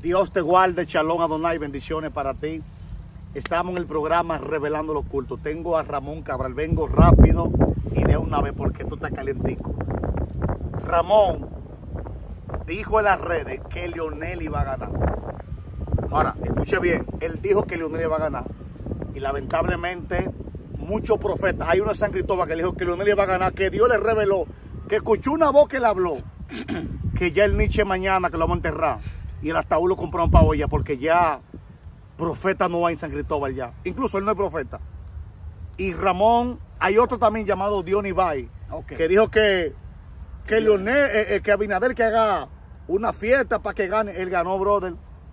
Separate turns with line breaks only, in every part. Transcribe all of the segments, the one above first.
Dios te guarde, Shalom Adonai, bendiciones para ti. Estamos en el programa Revelando los Cultos. Tengo a Ramón Cabral, vengo rápido y de una vez porque esto está calientico. Ramón dijo en las redes que Leonel iba a ganar. Ahora, escuche bien, él dijo que Leonel iba a ganar. Y lamentablemente, muchos profetas, hay uno de San Cristóbal que le dijo que Leonel iba a ganar, que Dios le reveló, que escuchó una voz que le habló, que ya el Nietzsche mañana, que lo vamos a enterrar, y el ataúd lo compraron para olla, porque ya profeta no hay en San Cristóbal ya. Incluso él no es profeta. Y Ramón, hay otro también llamado Diony Bay, que dijo que Leonel, que Abinader que haga una fiesta para que gane. Él ganó, brother.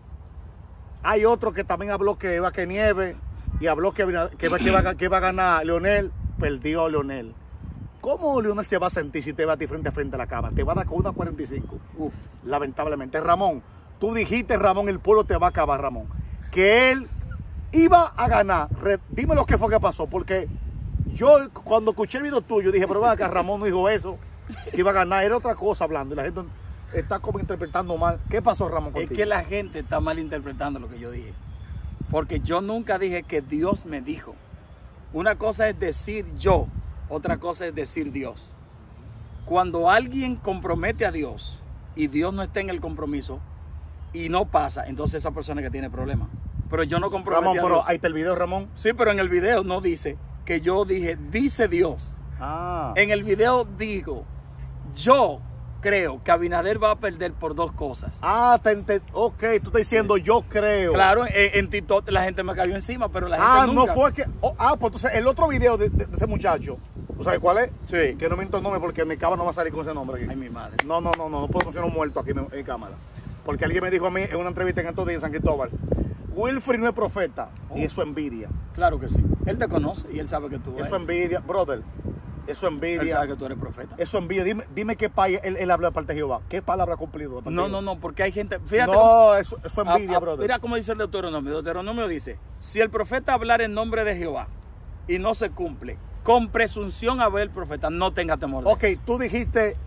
Hay otro que también habló que va a que nieve y habló que va a ganar Leonel. Perdió Leonel. ¿Cómo Leonel se va a sentir si te va a ti frente a frente a la cámara? Te va a dar con una 45. Uf, lamentablemente. Ramón, tú dijiste, Ramón, el pueblo te va a acabar, Ramón. Que él iba a ganar. Dime lo que fue que pasó, porque yo cuando escuché el video tuyo dije, pero vaya que Ramón no dijo eso, que iba a ganar, era otra cosa hablando, y la gente está como interpretando mal. ¿Qué pasó, Ramón, contigo?
Es que la gente está mal interpretando lo que yo dije, porque yo nunca dije que Dios me dijo. Una cosa es decir yo, otra cosa es decir Dios. Cuando alguien compromete a Dios y Dios no está en el compromiso y no pasa, entonces esa persona que tiene problemas. Pero yo no comprometí
Ramón,
a
pero
Dios.
ahí está el video, Ramón.
Sí, pero en el video no dice que yo dije, dice Dios. En el video digo, yo creo que Abinader va a perder por dos cosas.
Ok, tú estás diciendo yo creo.
Claro, en TikTok la gente me cayó encima, pero la gente nunca.
No fue que... pues entonces el otro video de ese muchacho, ¿tú sabes cuál es?
Sí.
Que no me el nombre porque mi cámara no va a salir con ese nombre aquí.
Ay, mi madre.
No puedo mencionar un muerto aquí en cámara. Porque alguien me dijo a mí en una entrevista en estos días en San Cristóbal, Wilfrid no es profeta, y eso envidia.
Claro que sí. Él te conoce y él sabe que tú eres.
Eso envidia, brother. Eso envidia.
Él sabe que tú eres profeta.
Eso envidia. Dime qué país él habla de parte de Jehová. ¿Qué palabra ha cumplido?
No, porque hay gente... Fíjate
eso envidia, brother.
Mira cómo dice el Deuteronomio. Deuteronomio dice, si el profeta hablar en nombre de Jehová y no se cumple, con presunción a ver el profeta, no tenga temor de
él. Ok, tú dijiste...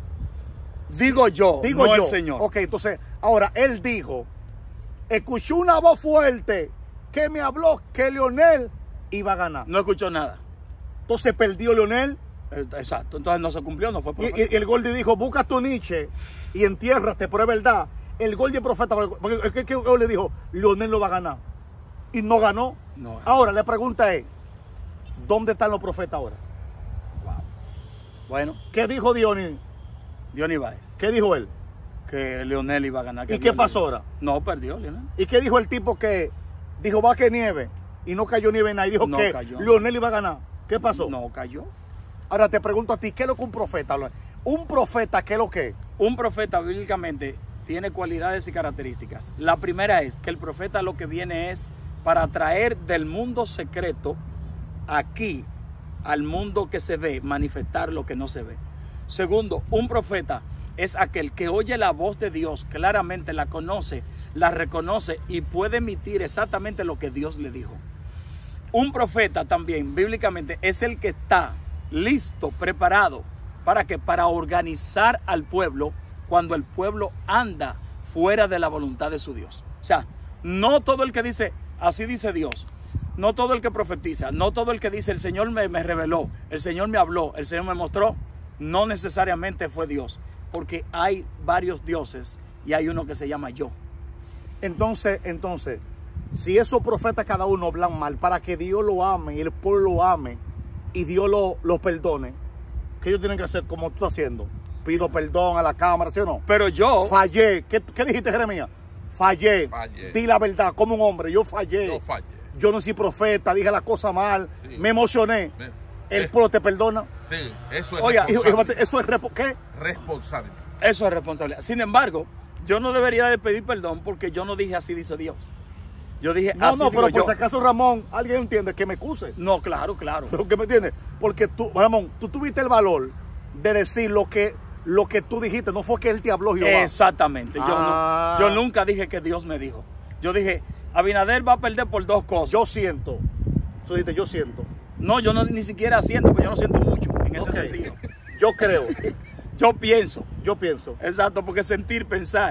Digo yo, no el Señor.
Ok, entonces, ahora, él dijo, escuchó una voz fuerte que me habló que Leonel iba a ganar.
No escuchó nada.
Entonces perdió Leonel.
Exacto, entonces no se cumplió, no fue profeta.
Y el Gordy dijo, busca tu Nietzsche y entiérrate, pero es verdad. El Gordy es profeta, porque él le dijo, Leonel no va a ganar. Y no ganó. No. Ahora, la pregunta es, ¿dónde están los profetas ahora?
Wow. Bueno.
¿Qué dijo Diony
Báez?
¿Qué dijo él?
Que Leonel iba a ganar.
¿Y qué pasó ahora?
No, perdió Leonel.
¿Y qué dijo el tipo que dijo va que nieve y no cayó nieve en nada? Y dijo que Leonel iba a ganar. ¿Qué pasó?
No cayó.
Ahora te pregunto a ti, ¿qué es lo que un profeta? ¿Un profeta qué es lo que?
Un profeta bíblicamente tiene cualidades y características. La primera es que el profeta lo que viene es para traer del mundo secreto aquí al mundo que se ve, manifestar lo que no se ve. Segundo, un profeta es aquel que oye la voz de Dios, claramente la conoce, la reconoce y puede emitir exactamente lo que Dios le dijo. Un profeta también, bíblicamente, es el que está listo, preparado, para organizar al pueblo cuando el pueblo anda fuera de la voluntad de su Dios. O sea, no todo el que dice, así dice Dios, no todo el que profetiza, no todo el que dice, el Señor me reveló, el Señor me habló, el Señor me mostró, no necesariamente fue Dios, porque hay varios dioses y hay uno que se llama yo.
Entonces, si esos profetas cada uno hablan mal, para que Dios lo ame y el pueblo lo ame y Dios lo perdone, ¿qué ellos tienen que hacer como tú estás haciendo? Pido perdón a la cámara, ¿sí o no?
Pero yo...
Fallé. ¿Qué dijiste, Jeremías? Fallé. Di la verdad como un hombre, yo fallé. Yo no soy profeta, dije las cosas mal, me emocioné. ¿El pueblo te perdona?
Sí, eso es
responsable. ¿Eso es
responsable?
Eso es responsabilidad. Sin embargo, yo no debería de pedir perdón porque yo no dije así dice Dios. Yo dije así
pero por
yo.
si acaso, Ramón, alguien entiende que me excuse.
No, claro.
¿Pero qué me entiendes? Porque tú, Ramón, tú tuviste el valor de decir lo que tú dijiste, no fue que él te habló Jehová.
Exactamente. Yo nunca dije que Dios me dijo. Yo dije, Abinader va a perder por dos cosas.
Yo siento. Tú dijiste, yo siento.
No, yo no, ni siquiera siento, porque yo no siento mucho en ese sentido.
Yo creo.
Yo pienso.
Yo pienso.
Exacto, porque sentir, pensar.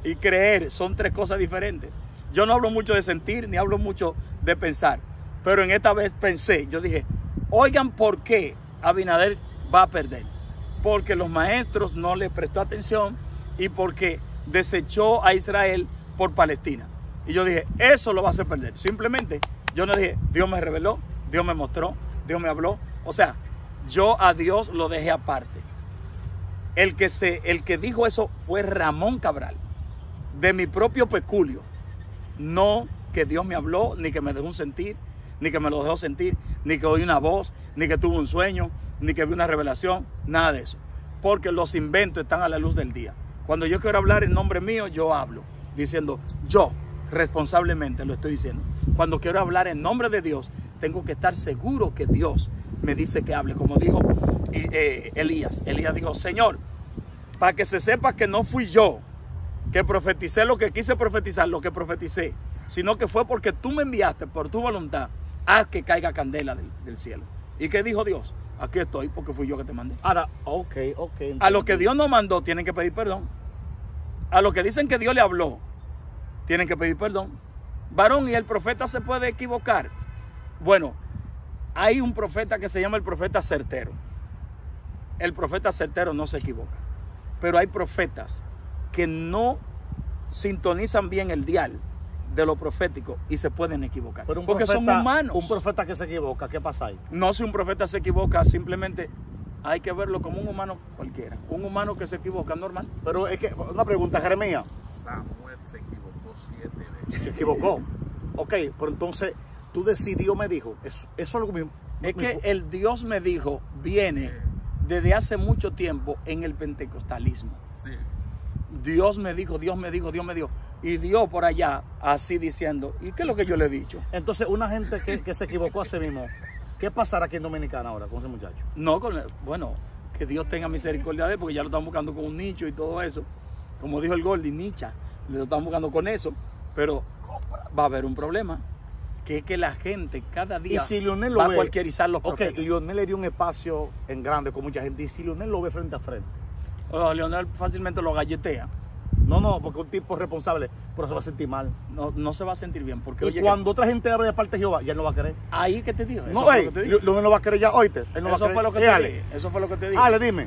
y creer son tres cosas diferentes. Yo no hablo mucho de sentir, ni hablo mucho de pensar. Pero en esta vez pensé, yo dije, oigan, ¿por qué Abinader va a perder? Porque los maestros no le prestó atención y porque desechó a Israel por Palestina. Y yo dije, eso lo va a hacer perder. Simplemente, yo no dije, Dios me reveló, Dios me mostró, Dios me habló. O sea, yo a Dios lo dejé aparte. El que dijo eso fue Ramón Cabral, de mi propio peculio. No que Dios me habló, ni que me dejó un sentir, ni que me lo dejó sentir, ni que oí una voz, ni que tuve un sueño, ni que vi una revelación, nada de eso. Porque los inventos están a la luz del día. Cuando yo quiero hablar en nombre mío, yo hablo, diciendo, yo responsablemente lo estoy diciendo. Cuando quiero hablar en nombre de Dios, tengo que estar seguro que Dios me dice que hable, como dijo Elías. Elías dijo, Señor, para que se sepa que no fui yo que profeticé lo que quise profetizar, lo que profeticé, sino que fue porque tú me enviaste por tu voluntad, haz que caiga candela del cielo. ¿Y qué dijo Dios? Aquí estoy porque fui yo que te mandé.
Ahora, ok.
A los que Dios no mandó tienen que pedir perdón. A los que dicen que Dios le habló, tienen que pedir perdón. Varón, ¿y el profeta se puede equivocar? Bueno, hay un profeta que se llama el profeta certero. El profeta certero no se equivoca. Pero hay profetas que no sintonizan bien el dial de lo profético y se pueden equivocar.
Pero
porque
profeta,
son humanos.
Un profeta que se equivoca, ¿qué pasa ahí?
No, si un profeta se equivoca, simplemente hay que verlo como un humano cualquiera. Un humano que se equivoca, normal.
Pero es que, una pregunta, Jeremías.
Samuel se equivocó 7 veces.
Se equivocó. Ok, pero entonces tú decidió, me dijo. Eso es lo que
Es que el Dios me dijo viene desde hace mucho tiempo en el pentecostalismo.
Sí.
Dios me dijo. Y Dios por allá así diciendo, ¿y qué es lo que yo le he dicho?
Entonces, una gente que se equivocó a sí mismo, ¿qué pasará aquí en Dominicana ahora con ese muchacho?
No, bueno, que Dios tenga misericordia de él, porque ya lo están buscando con un nicho y todo eso. Como dijo el Gordy, nicha, lo están buscando con eso. Pero va a haber un problema, que es que la gente cada día
si Leonel
va a cualquierizar los profetas.
Ok, Leonel le dio un espacio en grande con mucha gente, y si Leonel lo ve frente a frente.
Leonel fácilmente lo galletea.
No, porque un tipo responsable, pero se va a sentir mal.
No se va a sentir bien. Porque,
y cuando otra gente hable de parte de Jehová, ya él no va a querer.
Ahí que te dijo.
No, Leonel no va a querer ya, oíste. Él no va a querer.
Fue lo que te dije. Eso fue lo que te dije.
Ale, dime.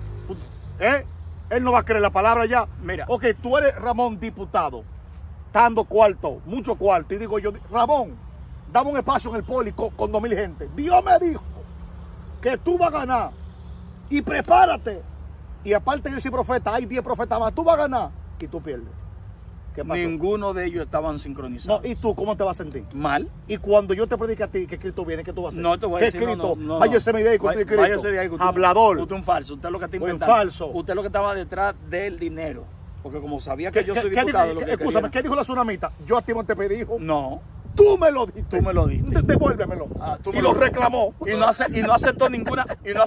Él no va a querer la palabra ya.
Mira.
Ok, tú eres Ramón diputado, dando cuarto, mucho cuarto. Y digo yo, Ramón, dame un espacio en el poli con 2000 gente. Dios me dijo que tú vas a ganar. Y prepárate. Y aparte yo soy profeta, hay 10 profetas más. Tú vas a ganar y tú pierdes. ¿Qué pasó?
Ninguno de ellos estaban sincronizados.
No, ¿y tú cómo te vas a sentir?
Mal.
Y cuando yo te predique a ti que Cristo viene, ¿qué tú vas a hacer?
No te voy a decir.
No. Váyase mi idea y con Cristo.
Váyase de ahí,
hablador.
Usted es un falso. Usted es lo que está
Un
inventando.
falso.
Usted es lo que estaba detrás del dinero. Porque como sabía que yo soy diputado.
Escúchame, ¿qué dijo la tsunamita? Yo a ti no te pedí, hijo.
No.
Tú me lo diste.
Tú me lo diste.
Devuélvemelo. Y lo reclamó.
Y no aceptó ninguna.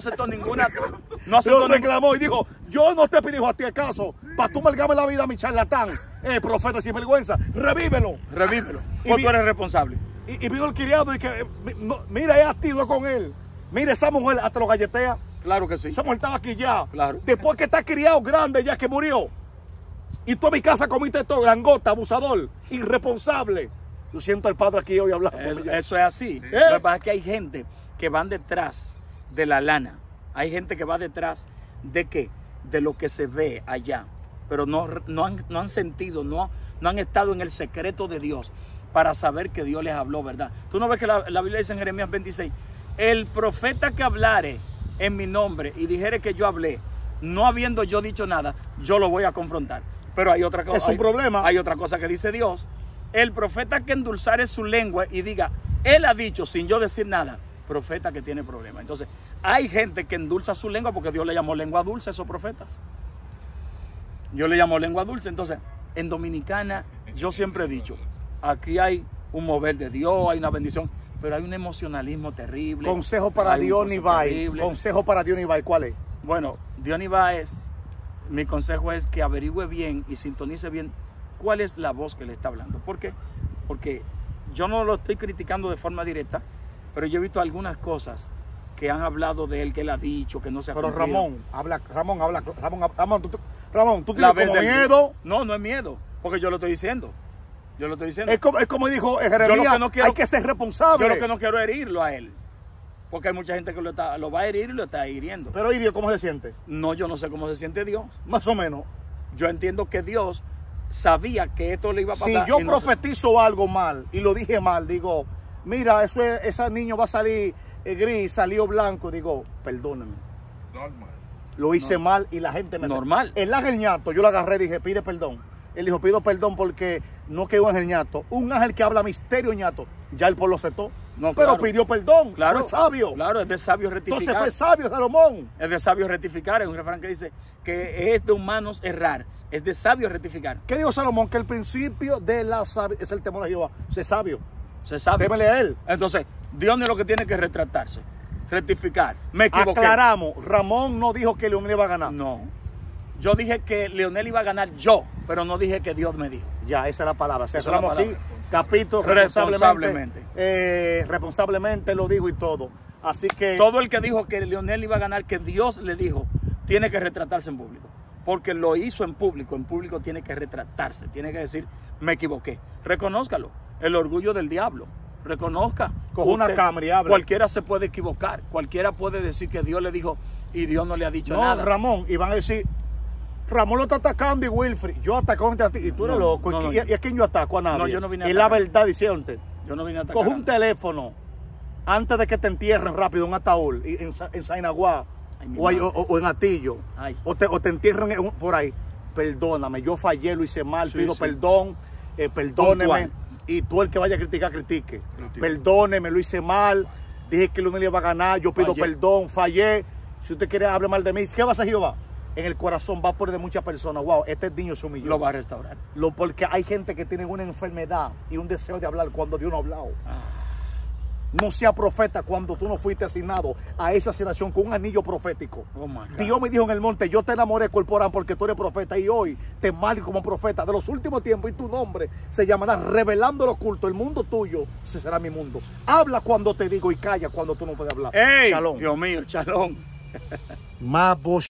Lo reclamó y dijo, yo no te pedí a ti acaso para tú malgarme la vida a mi charlatán. Profeta sin vergüenza. Revívelo.
Porque tú eres responsable.
Y vino el criado y que, mira, es activo con él. Mira, esa mujer hasta lo galletea.
Claro que sí.
Esa mujer estaba aquí ya.
Claro.
Después que está criado grande ya que murió. Y tú a mi casa comiste todo, langota, abusador, irresponsable. Yo siento al Padre aquí hoy hablando.
Eso es así. Lo que pasa es que hay gente que van detrás de la lana. Hay gente que va detrás de qué? De lo que se ve allá. Pero no han sentido, no han estado en el secreto de Dios para saber que Dios les habló, ¿verdad? Tú no ves que la Biblia dice en Jeremías 26, el profeta que hablare en mi nombre y dijere que yo hablé, no habiendo yo dicho nada, yo lo voy a confrontar. Pero hay otra cosa.
Es un problema.
Hay otra cosa que dice Dios. El profeta que endulzare su lengua y diga, él ha dicho sin yo decir nada, profeta que tiene problemas. Entonces, hay gente que endulza su lengua porque Dios le llamó lengua dulce a esos profetas. Yo le llamo lengua dulce. Entonces, en Dominicana, yo siempre he dicho, aquí hay un mover de Dios, hay una bendición, pero hay un emocionalismo terrible.
Consejo para Diony Bay. Consejo para Diony Bay, ¿cuál es?
Bueno, Diony Bay, mi consejo es que averigüe bien y sintonice bien cuál es la voz que le está hablando. ¿Por qué? Porque yo no lo estoy criticando de forma directa, pero yo he visto algunas cosas que han hablado de él, que él ha dicho, que no se ha
cumplido. Pero Ramón, Ramón, tú tienes como miedo.
No, no es miedo, porque yo lo estoy diciendo. Yo lo estoy diciendo.
Es como dijo Jeremías, hay que ser responsable.
Yo lo que no quiero es herirlo a él. Porque hay mucha gente que lo va a herir y lo está hiriendo.
Pero ¿y Dios cómo se siente?
No, yo no sé cómo se siente Dios.
Más o menos.
Yo entiendo que Dios sabía que esto le iba a pasar.
Si yo profetizo algo mal y lo dije mal, digo, mira, ese niño va a salir gris, salió blanco, digo, perdóname.
Normal.
Lo hice mal y la gente me...
Normal.
El ángel ñato, yo lo agarré y dije, pide perdón. Él dijo, pido perdón porque no quedó un ángel ñato. Un ángel que habla misterio ñato. Ya el pueblo aceptó.
No,
pero
claro.
pidió perdón.
Claro,
fue sabio.
Claro, es de sabio rectificar.
Entonces fue sabio Salomón.
Es de sabio rectificar. Es un refrán que dice que es de humanos errar. Es de sabio rectificar.
¿Qué dijo Salomón? Que el principio de la sabiduría es el temor a Jehová. Sé sabio.
Se sabe.
Témele a él.
Entonces, Dios no es lo que tiene que retratarse. Rectificar. Me equivoqué.
Aclaramos. Ramón no dijo que Leonel iba a ganar.
No. Yo dije que Leonel iba a ganar yo, pero no dije que Dios me dijo.
Ya, esa es la palabra.
Esa
Cerramos
es la
aquí.
palabra.
Capítulo responsablemente. Responsablemente lo digo y todo. Así que...
Todo el que dijo que Leonel iba a ganar, que Dios le dijo, tiene que retratarse en público. Porque lo hizo en público tiene que retratarse, tiene que decir, me equivoqué. Reconózcalo, el orgullo del diablo, reconozca.
Coge una cámara y habla.
Cualquiera se puede equivocar, cualquiera puede decir que Dios le dijo y Dios no le ha dicho nada.
No, Ramón, y van a decir, Ramón lo está atacando y Wilfrid, yo ataco a ti, y tú eres loco.
No,
¿Y a quién yo ataco? A nadie.
No, yo no vine a
Es la
atacar.
verdad diciéndote.
Yo no vine a atacar.
Coge un teléfono antes de que te entierren rápido en un ataúd en Sainaguá o en Atillo.
Ay.
O te entierren por ahí. Perdóname, yo fallé, lo hice mal, pido perdón, perdóneme.
Puntual.
Y tú el que vaya a criticar, critique. Perdóneme, lo hice mal, dije que Leonel iba a ganar, yo pido perdón, fallé. Si usted quiere hable mal de mí, ¿qué va a hacer Jehová? En el corazón va a poner de muchas personas, wow, este niño se humilló.
Lo va a restaurar.
Porque hay gente que tiene una enfermedad y un deseo de hablar cuando Dios no ha hablado. No sea profeta cuando tú no fuiste asignado a esa asignación con un anillo profético.
Oh my God.
Dios me dijo en el monte, yo te enamoré corporal porque tú eres profeta y hoy te marco como profeta de los últimos tiempos y tu nombre se llamará revelando lo oculto. El mundo tuyo, ese será mi mundo. Habla cuando te digo y calla cuando tú no puedes hablar.
¡Ey!
Shalom.
Dios mío, shalom.
Más voz.